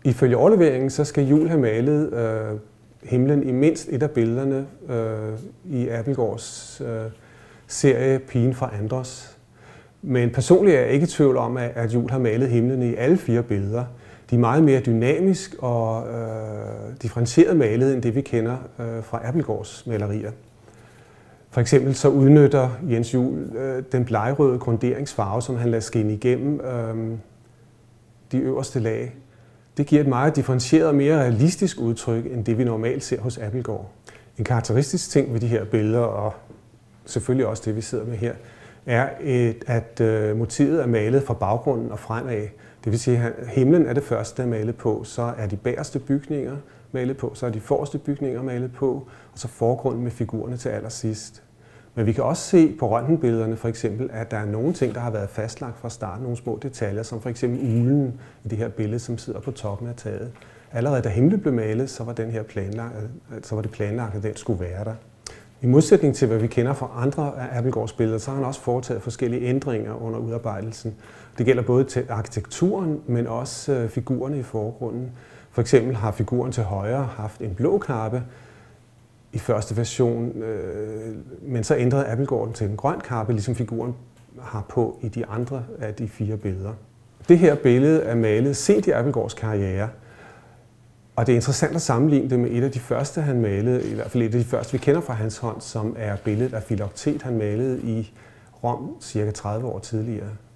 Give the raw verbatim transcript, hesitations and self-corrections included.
Ifølge overleveringen så skal Juel have malet øh, himlen i mindst et af billederne øh, i Abildgaards øh, serie Pigen fra Andros. Men personligt er jeg ikke i tvivl om, at, at Juel har malet himlen i alle fire billeder. De er meget mere dynamisk og øh, differentieret malet end det, vi kender øh, fra Abildgaards malerier. For eksempel så udnytter Jens Juel øh, den blegrøde grunderingsfarve, som han lader skinne igennem øh, de øverste lag. Det giver et meget differentieret og mere realistisk udtryk, end det vi normalt ser hos Abildgaard. En karakteristisk ting ved de her billeder, og selvfølgelig også det, vi sidder med her, er, et, at øh, motivet er malet fra baggrunden og fremad. Det vil sige, at himlen er det første, der er malet på, så er de bagerste bygninger malet på, så er de forreste bygninger malet på, og så forgrunden med figurerne til allersidst. Men vi kan også se på røntgenbillederne for eksempel, at der er nogle ting, der har været fastlagt fra starten, nogle små detaljer, som for eksempel ulen i det her billede, som sidder på toppen af taget. Allerede da himlen blev malet, så var, den her planlagt, så var det planlagt, at den skulle være der. I modsætning til, hvad vi kender fra andre af Abildgaards billeder, så har han også foretaget forskellige ændringer under udarbejdelsen. Det gælder både til arkitekturen, men også figurerne i forgrunden. For eksempel har figuren til højre haft en blå kappe i første version, øh, men så ændrede Abildgaard den til en grøn kappe, ligesom figuren har på i de andre af de fire billeder. Det her billede er malet sent i Abildgaards karriere, og det er interessant at sammenligne det med et af de første, han malede, i hvert fald et af de første, vi kender fra hans hånd, som er billedet af Filoktet, han malede i Rom cirka tredive år tidligere.